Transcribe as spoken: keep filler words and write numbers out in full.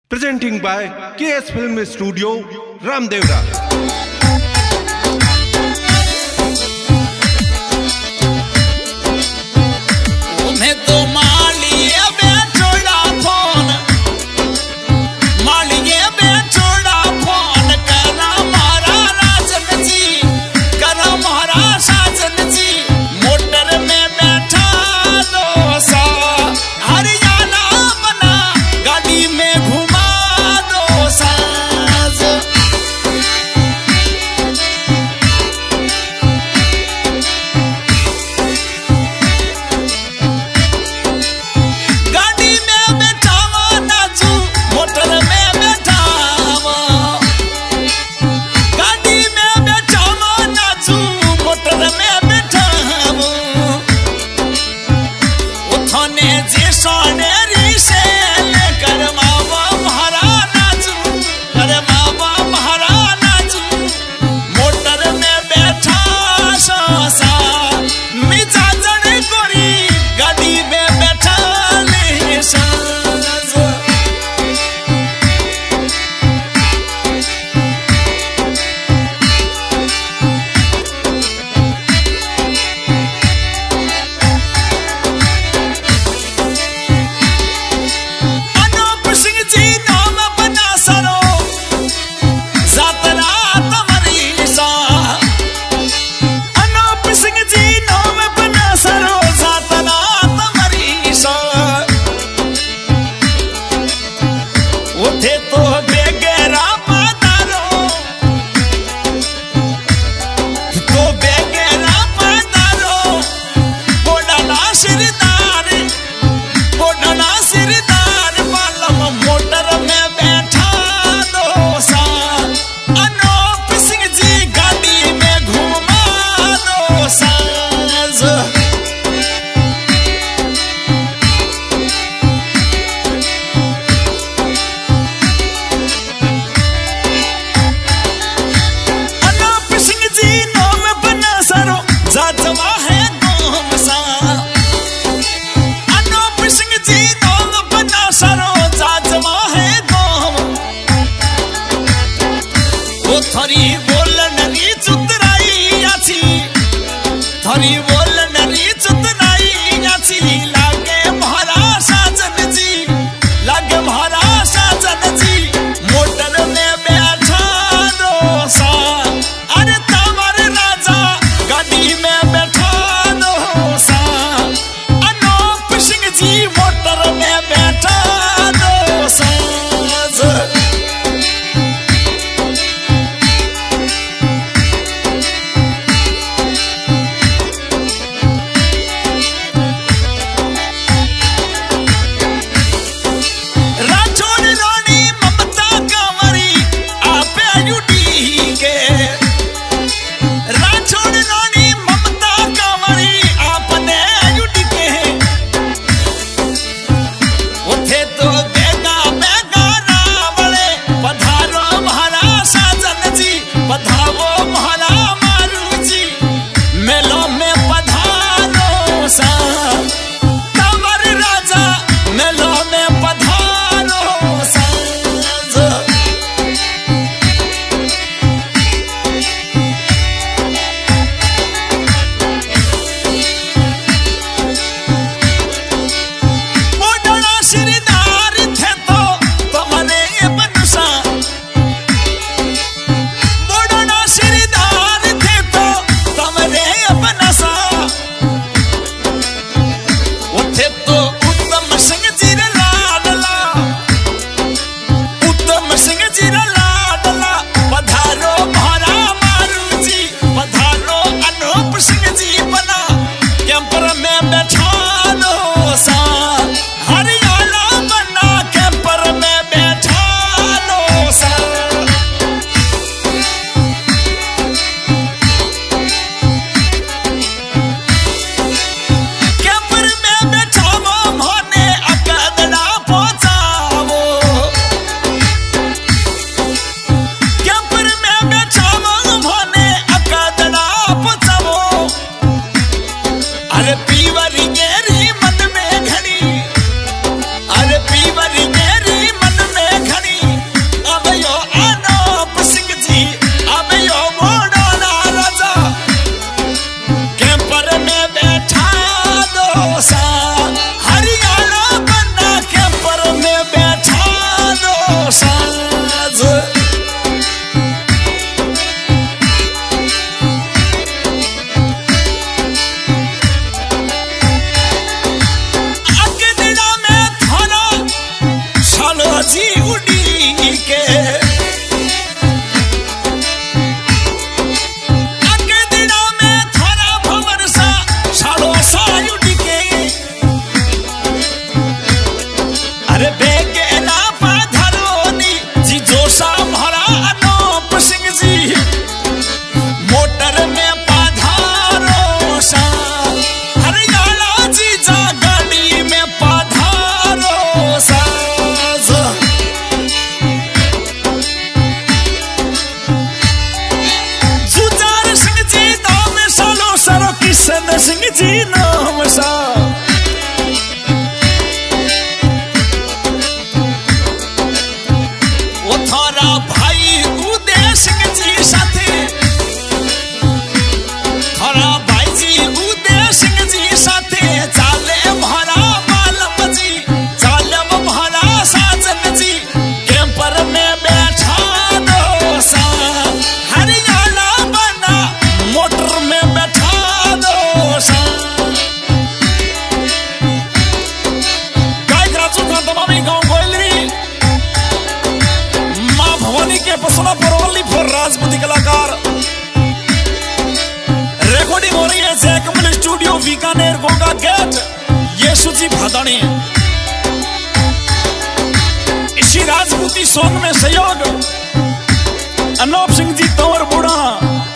Presenting by K S Film Studio, Ramdevra. उड़ी के आगे दिना में थारा भवर सा सालो सा उड़ी के अरे बेके ना पाधरोनी जी जोशा भरा अनूप सिंह जी मोटर में पाधारो सा हरियाणा जी जा गाड़ी में पाधारो सा जुजार सिंह जी नाम सालो सरो किशन सिंह जी नाम सा वो थारा भाई उदय सिंह जी साथे थारा भाई जी उदय सिंह जी साथे चाले भरा मालम जी चालम भरा साजन जी कैंपर में बैठा दो सा हरियाणा बना मोटर में बैठा दो सा गाय राजू का तमामी गांव गोयलरी मां भवानी के पसला परवली पर राजपूती कलाकार रिकॉर्डिंग हो रही है जयकमल स्टूडियो बीकानेर गोगा गेट यीशु जी भादानी। इसी राजपूती सॉन्ग में सहयोग अनूप सिंह जी तंवर बूढ़ा